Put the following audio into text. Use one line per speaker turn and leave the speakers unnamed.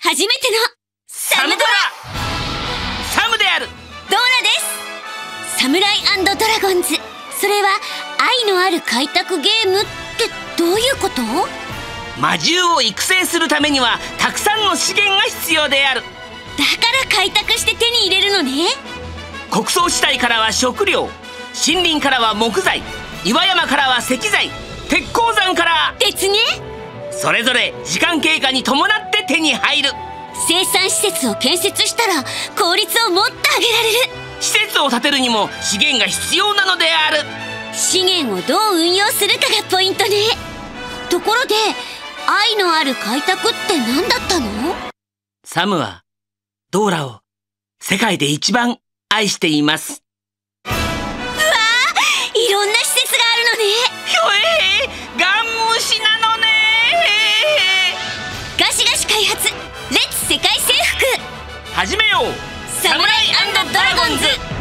初めてのサムドラ。
サムである。
ドーラです。サムライ&ドラゴンズ、それは愛のある開拓ゲームってどういうこと？
魔獣を育成するためにはたくさんの資源が必要である。
だから開拓して手に入れるのね。
穀倉地帯からは食料、森林からは木材、岩山からは石材、鉄鉱山から
鉄ね。
それぞれ時間経過に伴って手に入る。
生産施設を建設したら効率をもっと上げられる。
施設を建てるにも資源が必要なのである。
資源をどう運用するかがポイントね。ところで愛のある開拓って何だったの？
サムはドーラを世界で一番愛しています。
うわー、いろんな施設があるのね。
ひょガン無視なのね。
ガシガシ開発、レッツ世界征服。
始めよう。
サムライ&ドラゴンズ。